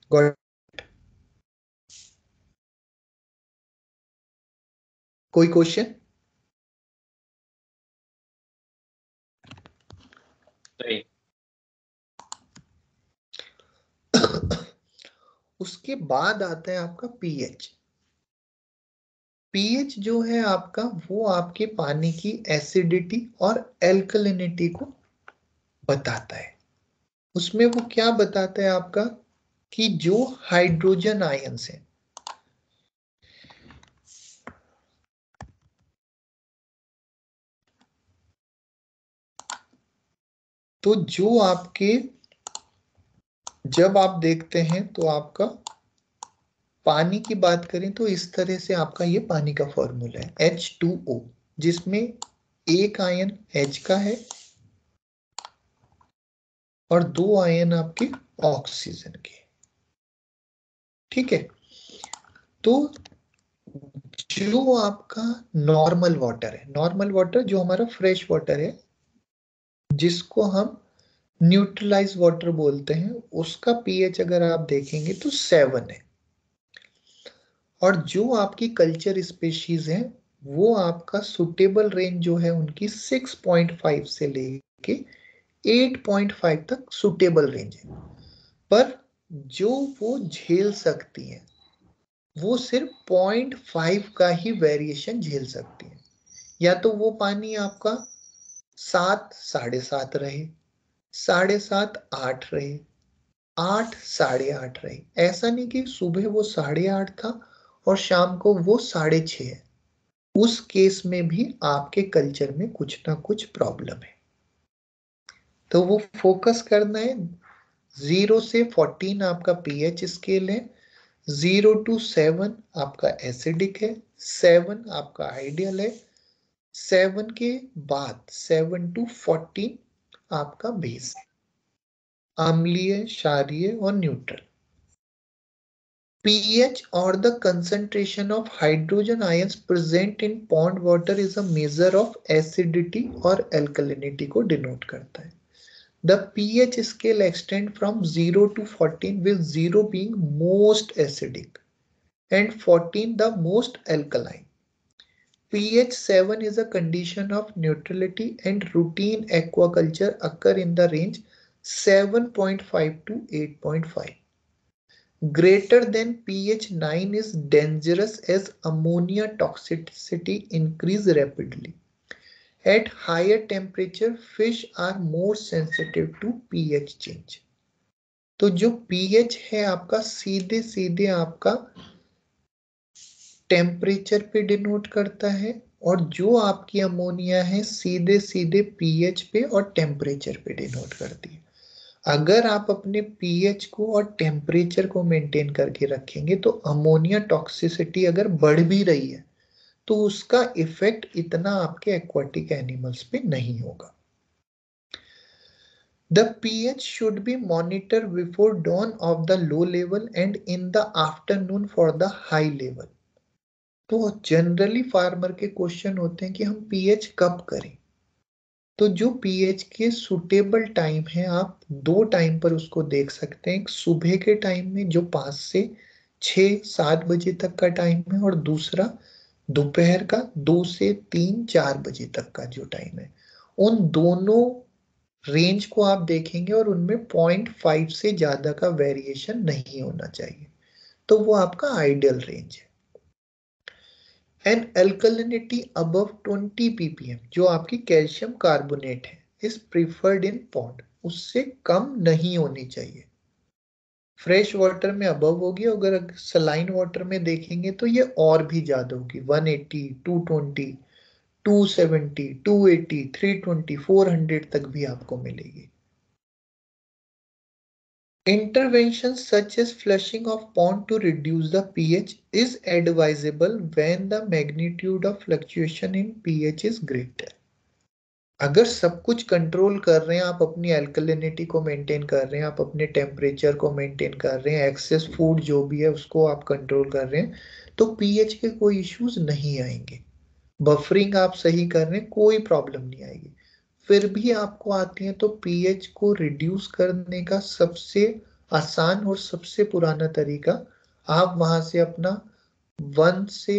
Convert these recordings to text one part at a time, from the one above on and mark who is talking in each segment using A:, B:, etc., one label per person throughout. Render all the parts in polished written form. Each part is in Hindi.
A: गॉट? कोई क्वेश्चन?
B: नहीं।
A: उसके बाद आता है आपका पीएच। पीएच जो है आपका, वो आपके पानी की एसिडिटी और एल्कलिनिटी को बताता है। उसमें वो क्या बताता है आपका, कि जो हाइड्रोजन आयंस है, तो जो आपके, जब आप देखते हैं तो आपका पानी की बात करें तो इस तरह से आपका ये पानी का फॉर्मूला है H2O, जिसमें एक आयन H का है और दो आयन आपके ऑक्सीजन के। ठीक है, तो जो आपका नॉर्मल वाटर है, नॉर्मल वाटर जो हमारा फ्रेश वाटर है, जिसको हम न्यूट्रलाइज वाटर बोलते हैं, उसका पीएच अगर आप देखेंगे तो 7 है। और जो आपकी कल्चर स्पेशीज है, वो आपका सुटेबल रेंज जो है उनकी 6.5 से लेके 8.5 तक सुटेबल रेंज है। पर जो वो झेल सकती है वो सिर्फ 0.5 का ही वेरिएशन झेल सकती है। या तो वो पानी आपका 7, 7.5 रहे, 7.5, 8 रहे, 8, 8.5 रहे। ऐसा नहीं कि सुबह वो 8.5 था और शाम को वो 6.5 है। उस केस में भी आपके कल्चर में कुछ ना कुछ प्रॉब्लम है। तो वो फोकस करना है। 0 से 14 आपका पीएच स्केल है, 0 to 7 आपका एसिडिक है, 7 आपका आइडियल है, 7 के बाद 7 to 14 आपका बेस है, अम्लीय, क्षारीय और neutral. pH or the concentration of hydrogen ions present in pond water is a measure of acidity or alkalinity को denote करता है। The pH scale extends from 0 to 14 with 0 being most acidic and 14 the most alkaline. pH 7 is a condition of neutrality and routine aquaculture occur in the range 7.5 to 8.5. Greater than pH 9 is dangerous as ammonia toxicity increase rapidly. At higher temperature, fish are more sensitive to pH change. तो जो pH है आपका सीधे सीधे आपका टेम्परेचर पे डिनोट करता है, और जो आपकी अमोनिया है सीधे सीधे pH पे और टेम्परेचर पे डिनोट करती है। अगर आप अपने पीएच को और टेम्परेचर को मेंटेन करके रखेंगे तो अमोनिया टॉक्सिसिटी अगर बढ़ भी रही है तो उसका इफेक्ट इतना आपके एक्वाटिक एनिमल्स पे नहीं होगा। The pH should be monitored before dawn of the low level and in the afternoon for the high level. तो जनरली फार्मर के क्वेश्चन होते हैं कि हम पीएच कब करें। तो जो पीएच के सुटेबल टाइम है, आप दो टाइम पर उसको देख सकते हैं। एक सुबह के टाइम में जो 5 से 6, 7 बजे तक का टाइम है, और दूसरा दोपहर का 2 से 3, 4 बजे तक का जो टाइम है। उन दोनों रेंज को आप देखेंगे और उनमें 0.5 से ज्यादा का वेरिएशन नहीं होना चाहिए, तो वो आपका आइडियल रेंज है। एंड अल्कलिनिटी अबव 20 ppm जो आपकी कैल्शियम कार्बोनेट है इज प्रिफर्ड इन पॉन्ड, उससे कम नहीं होनी चाहिए। फ्रेश वाटर में अबव होगी, अगर सलाइन वाटर में देखेंगे तो ये और भी ज्यादा होगी, 180, 220, 270, 280, 320, 400 तक भी आपको मिलेगी। Interventions such as flushing of pond to reduce the pH is advisable when the magnitude of fluctuation in pH is greater. अगर सब कुछ कंट्रोल कर रहे हैं, आप अपनी अल्कलिनिटी को मेंटेन कर रहे हैं, आप अपने टेम्परेचर को मेंटेन कर रहे हैं, एक्सेस फूड जो भी है उसको आप कंट्रोल कर रहे हैं, तो पीएच के कोई इश्यूज नहीं आएंगे। बफरिंग आप सही कर रहे हैं, कोई प्रॉब्लम नहीं आएगी। फिर भी आपको आती है तो पीएच को रिड्यूस करने का सबसे आसान और सबसे पुराना तरीका, आप वहां से अपना 1 से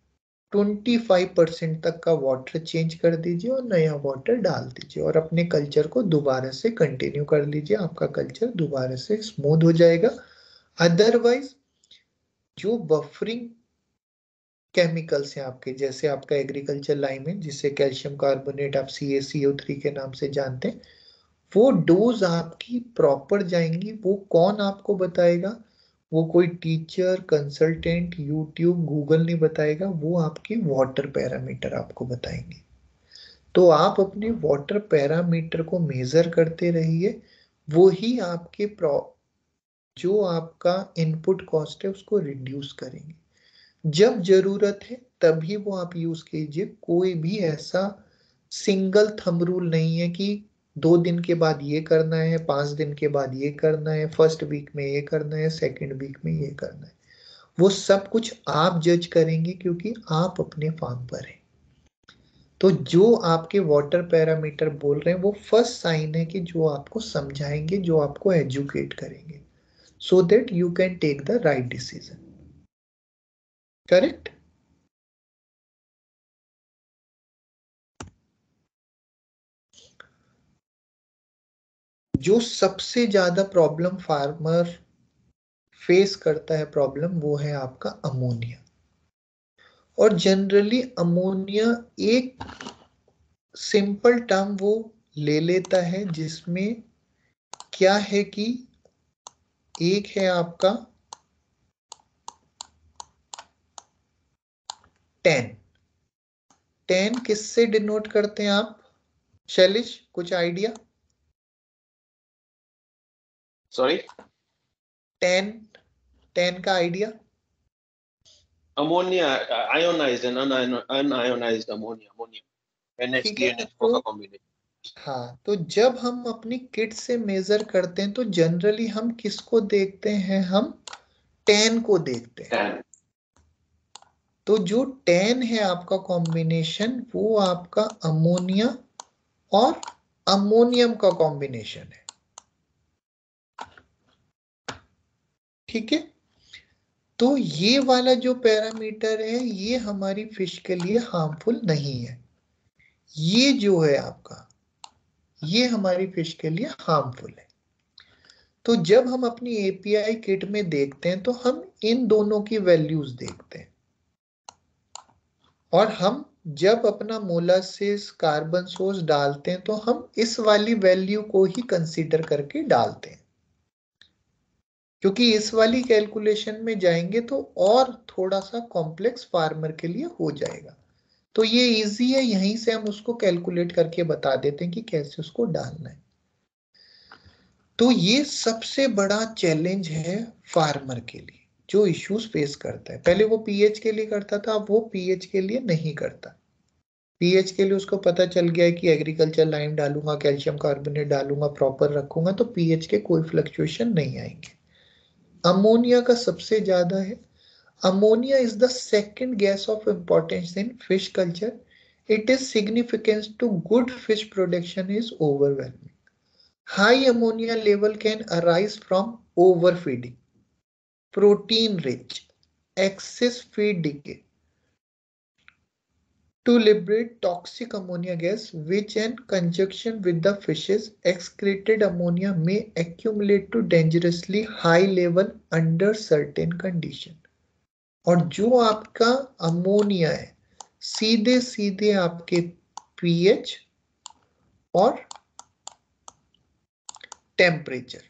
A: 25% तक का वाटर चेंज कर दीजिए और नया वाटर डाल दीजिए और अपने कल्चर को दोबारा से कंटिन्यू कर लीजिए, आपका कल्चर दोबारा से स्मूथ हो जाएगा। अदरवाइज जो बफरिंग केमिकल्स हैं आपके, जैसे आपका एग्रीकल्चर लाइम है जिसे कैल्शियम कार्बोनेट आप CaCO3 के नाम से जानते हैं, वो डोज आपकी प्रॉपर जाएंगी, वो कौन आपको बताएगा? वो कोई टीचर, कंसल्टेंट, यूट्यूब, गूगल नहीं बताएगा, वो आपकी वाटर पैरामीटर आपको बताएंगे। तो आप अपने वाटर पैरामीटर को मेजर करते रहिए, वो ही आपके जो आपका इनपुट कॉस्ट है उसको रिड्यूस करेंगे। जब जरूरत है तभी वो आप यूज कीजिए, कोई भी ऐसा सिंगल थंब रूल नहीं है कि 2 दिन के बाद ये करना है, 5 दिन के बाद ये करना है, फर्स्ट वीक में ये करना है, सेकंड वीक में ये करना है। वो सब कुछ आप जज करेंगे क्योंकि आप अपने फार्म पर हैं। तो जो आपके वाटर पैरामीटर बोल रहे हैं वो फर्स्ट साइन है कि जो आपको समझाएंगे, जो आपको एजुकेट करेंगे, so that you can take the right decision. Correct? जो सबसे ज्यादा प्रॉब्लम फार्मर फेस करता है प्रॉब्लम, वो है आपका अमोनिया। और जनरली अमोनिया एक सिंपल टर्म वो ले लेता है जिसमें क्या है कि एक है आपका टेन। टेन किससे डिनोट करते हैं आप? शैलिश, कुछ आइडिया?
B: सॉरी,
A: टेन, टेन का idea?
B: Ammonia, ionised and unionised ammonia,
A: ठीक है।
B: NH3NH4 का कॉम्बिनेशन।
A: हाँ, तो जब हम अपनी किट से मेजर करते हैं तो जनरली हम किसको देखते हैं? हम टेन को देखते हैं। तो जो टेन है आपका कॉम्बिनेशन, वो आपका अमोनिया और अमोनियम का कॉम्बिनेशन है। ठीक है? तो ये वाला जो पैरामीटर है ये हमारी फिश के लिए हार्मफुल नहीं है। ये जो है आपका, ये हमारी फिश के लिए हार्मफुल है। तो जब हम अपनी API किट में देखते हैं तो हम इन दोनों की वैल्यूज देखते हैं, और हम जब अपना मोलासिस कार्बन सोर्स डालते हैं तो हम इस वाली वैल्यू को ही कंसीडर करके डालते हैं, क्योंकि इस वाली कैलकुलेशन में जाएंगे तो और थोड़ा सा कॉम्प्लेक्स फार्मर के लिए हो जाएगा। तो ये इजी है, यहीं से हम उसको कैलकुलेट करके बता देते हैं कि कैसे उसको डालना है। तो ये सबसे बड़ा चैलेंज है फार्मर के लिए, जो इश्यूज फेस करता है। पहले वो पीएच के लिए करता था, अब वो पीएच के लिए नहीं करता। पीएच के लिए उसको पता चल गया है कि एग्रीकल्चर लाइम डालूंगा, कैल्शियम कार्बोनेट डालूंगा, प्रॉपर रखूंगा तो पीएच के कोई फ्लक्चुएशन नहीं आएंगे। अमोनिया का सबसे ज्यादा है। Ammonia is the second gas of importance in fish culture. Its significance to good fish production is overwhelming. High ammonia level can arise from overfeeding, protein rich, excess feed decay, to liberate toxic ammonia gas, which in conjunction with the fish's excreted ammonia may accumulate to dangerously high level under certain conditions. और जो आपका अमोनिया है सीधे सीधे आपके पीएच और टेम्परेचर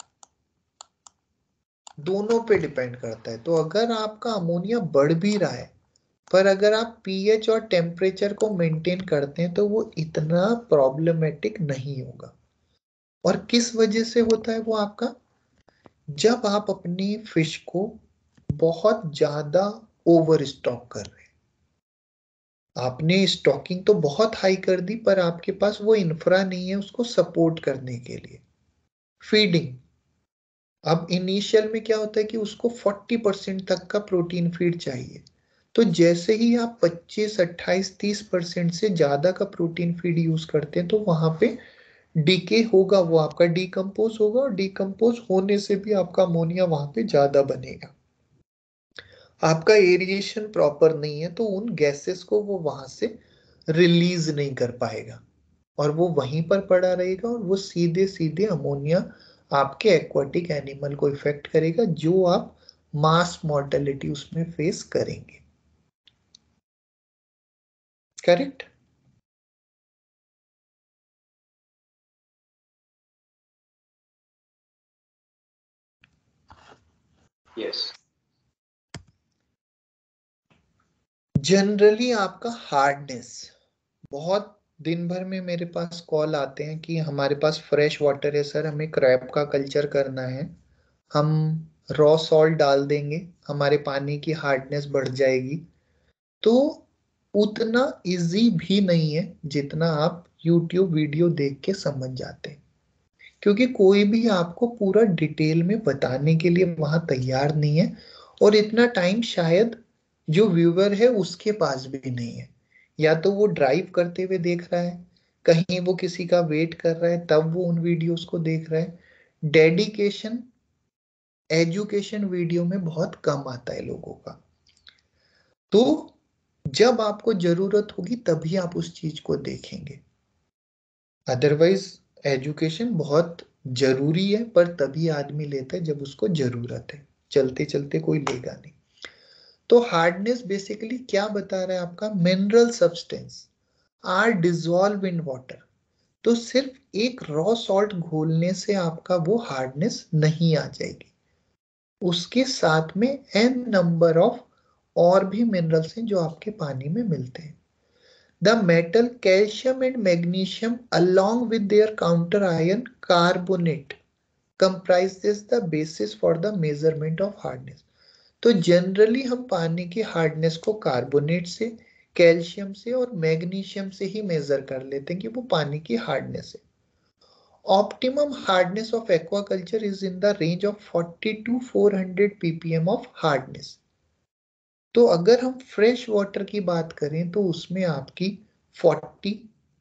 A: दोनों पे डिपेंड करता है। तो अगर आपका अमोनिया बढ़ भी रहा है पर अगर आप पीएच और टेम्परेचर को मेंटेन करते हैं तो वो इतना प्रॉब्लमेटिक नहीं होगा। और किस वजह से होता है वो आपका? जब आप अपनी फिश को बहुत ज्यादा ओवर स्टॉक कर रहे हैं, आपने स्टॉकिंग तो बहुत हाई कर दी पर आपके पास वो इंफ्रा नहीं है उसको सपोर्ट करने के लिए। फीडिंग, अब इनिशियल में क्या होता है कि उसको 40% तक का प्रोटीन फीड चाहिए, तो जैसे ही आप 25, 28, 30% से ज्यादा का प्रोटीन फीड यूज करते हैं तो वहां पे डीके होगा वो आपका डिकम्पोज होगा, और डिकम्पोज होने से भी आपका अमोनिया वहां पे ज्यादा बनेगा। आपका एरिएशन प्रॉपर नहीं है तो उन गैसेस को वो वहां से रिलीज नहीं कर पाएगा, और वो वहीं पर पड़ा रहेगा, और वो सीधे सीधे अमोनिया आपके एक्वाटिक एनिमल को इफेक्ट करेगा, जो आप मास मॉर्टेलिटी उसमें फेस करेंगे। करेक्ट?
B: Yes.
A: जनरली आपका हार्डनेस, बहुत दिन भर में मेरे पास कॉल आते हैं कि हमारे पास फ्रेश वाटर है सर, हमें क्रैब का कल्चर करना है, हम रॉ सॉल्ट डाल देंगे, हमारे पानी की हार्डनेस बढ़ जाएगी। तो उतना इजी भी नहीं है जितना आप YouTube वीडियो देख के समझ जाते हैं, क्योंकि कोई भी आपको पूरा डिटेल में बताने के लिए वहां तैयार नहीं है, और इतना टाइम शायद जो व्यूअर है उसके पास भी नहीं है। या तो वो ड्राइव करते हुए देख रहा है, कहीं वो किसी का वेट कर रहा है, तब वो उन वीडियोस को देख रहा है। डेडिकेशन एजुकेशन वीडियो में बहुत कम आता है लोगों का। तो जब आपको जरूरत होगी तभी आप उस चीज को देखेंगे, अदरवाइज एजुकेशन बहुत जरूरी है, पर तभी आदमी लेता है जब उसको जरूरत है, चलते चलते कोई लेगा नहीं। तो हार्डनेस बेसिकली क्या बता रहा है, आपका mineral substance are dissolve in water. तो सिर्फ एक रॉ सॉल्ट घोलने से आपका वो हार्डनेस नहीं आ जाएगी, उसके साथ में एन नंबर ऑफ और भी मिनरल्स हैं जो आपके पानी में मिलते हैं। The metal calcium and magnesium along with their counter ion carbonate comprises the basis for the measurement of hardness। तो जनरली हम पानी की हार्डनेस को कार्बोनेट से, कैल्शियम से और मैग्नीशियम से ही मेजर कर लेते हैं कि वो पानी की हार्डनेस है। Optimum hardness of aquaculture is in the range of 40 to 400 ppm of hardness. तो अगर हम फ्रेश वाटर की बात करें तो उसमें आपकी 40,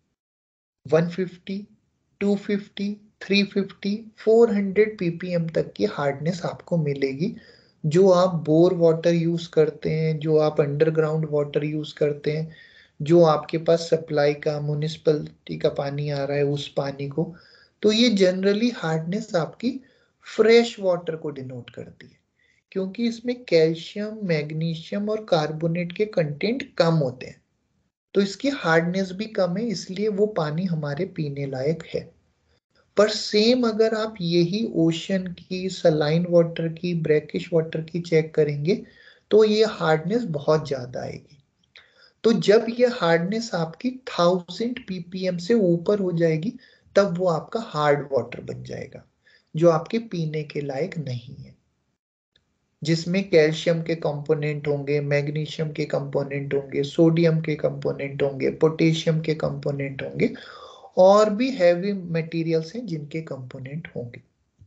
A: 150, 250, 350, 400 ppm तक की हार्डनेस आपको मिलेगी, जो आप बोर वाटर यूज करते हैं, जो आप अंडरग्राउंड वाटर यूज करते हैं, जो आपके पास सप्लाई का म्युनिसिपलिटी का पानी आ रहा है उस पानी को। तो ये जनरली हार्डनेस आपकी फ्रेश वाटर को डिनोट करती है, क्योंकि इसमें कैल्शियम, मैग्नीशियम और कार्बोनेट के कंटेंट कम होते हैं, तो इसकी हार्डनेस भी कम है, इसलिए वो पानी हमारे पीने लायक है। पर सेम अगर आप यही ओशन की, सलाइन वाटर की, ब्रैकिश वाटर की चेक करेंगे तो ये हार्डनेस बहुत ज्यादा आएगी। तो जब ये हार्डनेस आपकी 1000 ppm से ऊपर हो जाएगी तब वो आपका हार्ड वाटर बन जाएगा, जो आपके पीने के लायक नहीं है, जिसमें कैल्शियम के कंपोनेंट होंगे, मैग्नीशियम के कंपोनेंट होंगे, सोडियम के कंपोनेंट होंगे, पोटेशियम के कंपोनेंट होंगे, और भी हैवी मटेरियल्स हैं जिनके कंपोनेंट होंगे।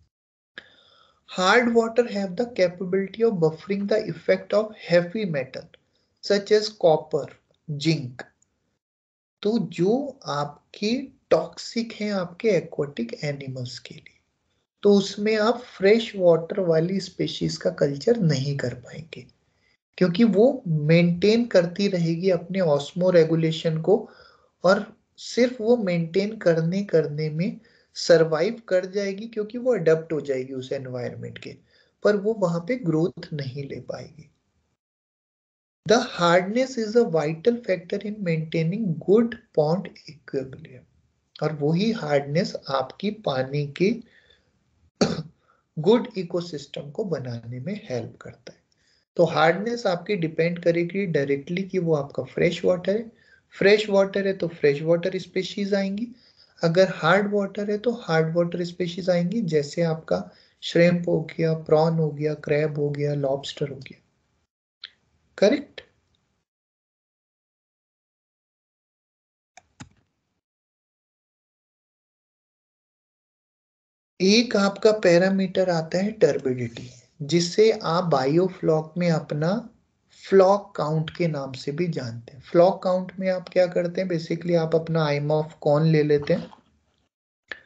A: Hard water have the capability of buffering the effect of heavy metal such as copper, zinc। तो जो आपके टॉक्सिक हैं आपके एक्वाटिक एनिमल्स के लिए, तो उसमें आप फ्रेश वाटर वाली स्पेशीज का कल्चर नहीं कर पाएंगे, क्योंकि वो मेंटेन करती रहेगी अपने ऑस्मो रेगुलेशन को, और सिर्फ वो मेंटेन करने करने में सरवाइव कर जाएगी, क्योंकि वो अडेप्ट हो जाएगी उस एनवायरनमेंट के, पर वो वहां पे ग्रोथ नहीं ले पाएगी। The hardness is a vital factor in maintaining good pond equilibrium, और वही हार्डनेस आपकी पानी के गुड इकोसिस्टम को बनाने में हेल्प करता है। तो हार्डनेस आपकी डिपेंड करेगी डायरेक्टली कि वो आपका फ्रेश वाटर है, फ्रेश वाटर है तो फ्रेश वाटर स्पेशीज आएंगी, अगर हार्ड वाटर है तो हार्ड वाटर स्पेशीज आएंगी, जैसे आपका श्रिम्प हो गया, प्रॉन हो गया, क्रैब हो गया, लॉबस्टर हो गया। करेक्ट? एक आपका पैरामीटर आता है टर्बिडिटी, जिससे आप बायोफ्लॉक में अपना फ्लॉक काउंट के नाम से भी जानते हैं। फ्लॉक काउंट में आप क्या करते हैं, बेसिकली आप अपना आइम ऑफ कॉर्न ले लेते हैं,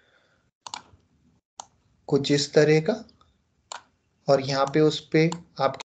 A: कुछ इस तरह का, और यहाँ पे उस पे आप